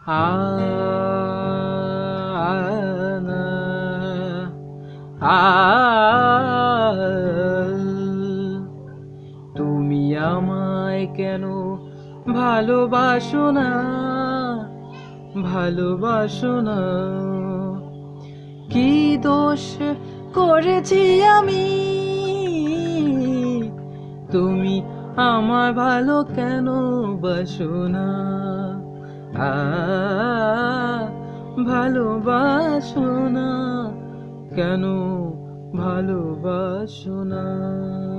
আ না আ তুমি আমায় কেন ভালোবাসো না, ভালোবাসো না? কি দোষ করেছি আমি, তুমি আমার ভালো কেন বাসো না? আ ভালোবাসো না, কেন ভালোবাসো না?